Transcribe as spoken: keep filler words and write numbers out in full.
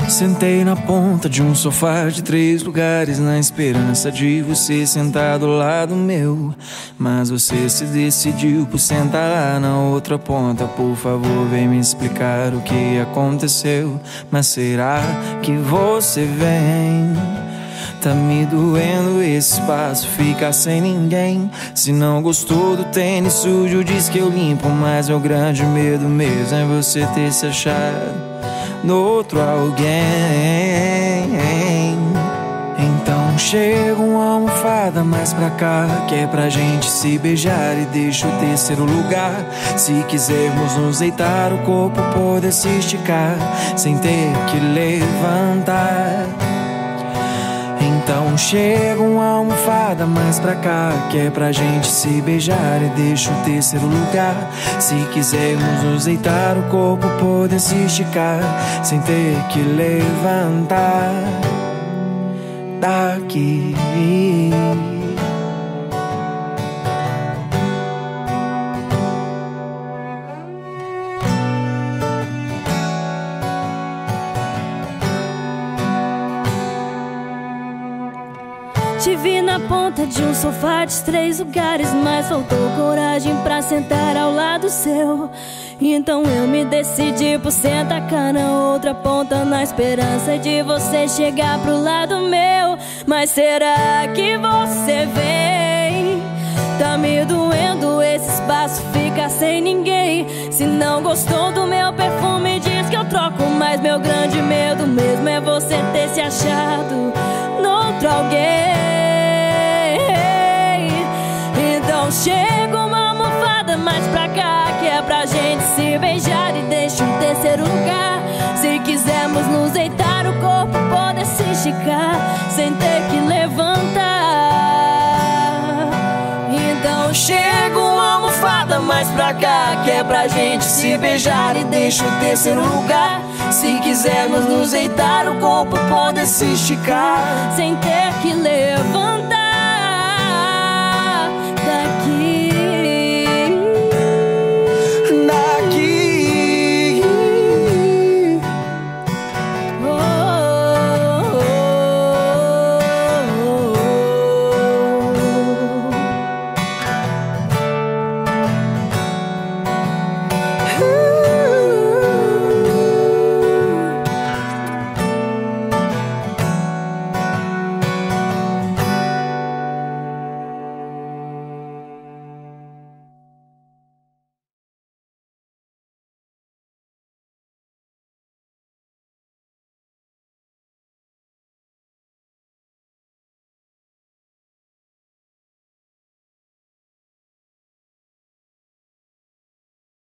Sentei na ponta de um sofá de três lugares, na esperança de você sentar do lado meu. Mas você se decidiu por sentar lá na outra ponta. Por favor, vem me explicar o que aconteceu. Mas será que você vem? Tá me doendo esse espaço, ficar sem ninguém. Se não gostou do tênis sujo, diz que eu limpo. Mas meu grande medo mesmo é você ter se achado no outro alguém. Então chega uma almofada mais pra cá, que é pra gente se beijar, e deixa o terceiro lugar. Se quisermos nos deitar, o corpo poder se esticar sem ter que levantar. Então chega uma almofada mais pra cá, que é pra gente se beijar, e deixa o terceiro lugar. Se quisermos nos deitar, o corpo poder se esticar sem ter que levantar daqui. Te vi na ponta de um sofá de três lugares, mas faltou coragem pra sentar ao lado seu. Então eu me decidi por sentar cá na outra ponta, na esperança de você chegar pro lado meu. Mas será que você vem? Tá me doendo esse espaço, fica sem ninguém. Se não gostou do meu perfume, diz que eu troco. Mas meu grande medo mesmo é você ter se achado no outro alguém. Então chega uma almofada mais pra cá, que é pra gente se beijar, e deixa o terceiro lugar. Se quisermos nos deitar, o corpo poder se esticar sem ter que levantar. Então chega uma almofada mais pra cá, que é pra gente se beijar, e deixa o terceiro lugar. Se quisermos nos deitar, o corpo poder se esticar sem ter que levantar.